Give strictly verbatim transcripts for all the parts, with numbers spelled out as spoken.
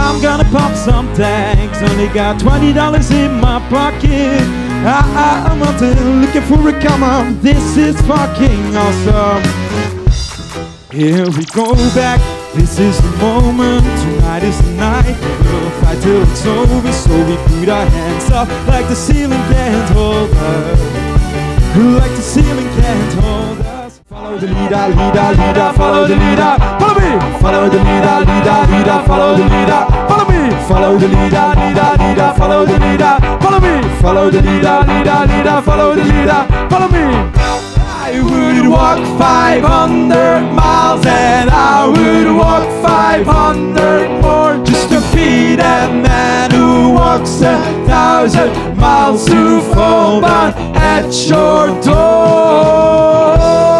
I'm gonna pop some tags. Only got twenty dollars in my pocket. I, I, I'm out there looking for a come on. This is fucking awesome. Here we go back. This is the moment. Tonight is the night. We'll fight till it's over. So we put our hands up like the ceiling can't hold us. Like the ceiling can't hold us. Follow the leader, leader, leader. Follow the leader. Follow me. Follow the leader, leader, leader. Follow the leader. Follow me. Follow the leader, leader, leader. Follow the leader. Follow me. Follow the leader, leader, leader. Follow the leader. Follow me. I would walk five hundred miles and I would walk five hundred more just to be that man who walks a thousand miles to fall down at your door.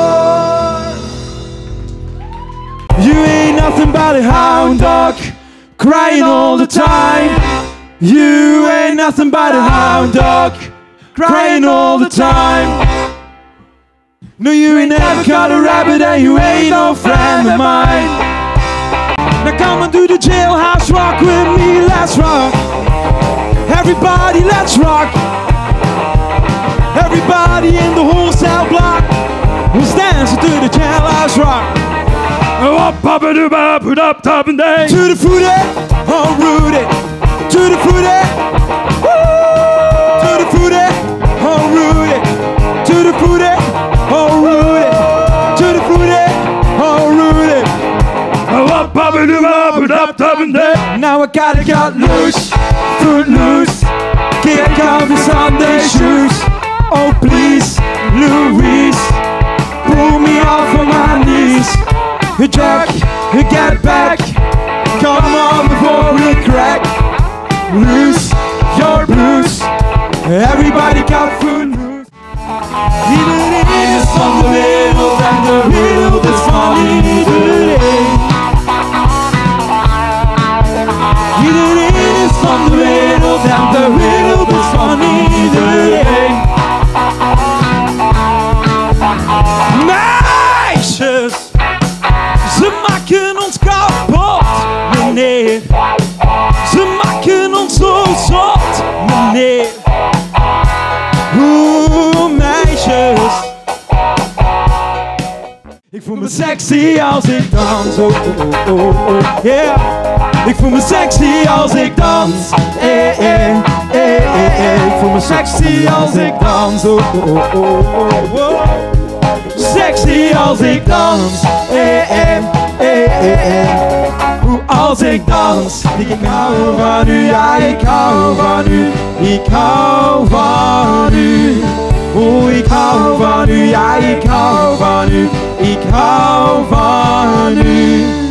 You ain't nothing but a hound dog crying all the time. You ain't nothing but a hound dog crying all the time. No, you ain't never caught a rabbit and you ain't no friend of mine. Now come and do the jailhouse rock with me, let's rock. Everybody, let's rock. Everybody in the whole cell block was dancing to the jailhouse rock. Up, up, and up, put up, top and down. To the fruity, oh Rudy. To the fruity, woo. To the fruity, oh Rudy. To the fruity. Oh Rudy, to the fruity, oh Rudy. Oh up, up, and up, up, up, and down. Now I gotta get loose, foot loose. Kick off your Sunday shoes. Oh please, Louise, pull me off of my knees. Jack, get back. Come on before we crack. Loose your blues. Everybody got foot loose. Even it is from the middle and the middle that's funny today. Even it is from the middle and the middle that's funny today. Meisjes, ze maken ons kapot, meneer. Ze maken ons zo zot, meneer. Oeh, meisjes. Ik voel me sexy als ik dans, oh, oh, oh, oh, yeah. Ik voel me sexy als ik dans, eh, eh, eh, eh, eh. Ik voel me sexy als ik dans, oh, oh, oh, oh, oh. Sexy als ik dans, eh, eh, eh, eh, eh. Hoe als ik dans, ik hou van u, ja ik hou van u, ik hou van u. Oh, ik hou van u, ja ik hou van u, ik hou van u.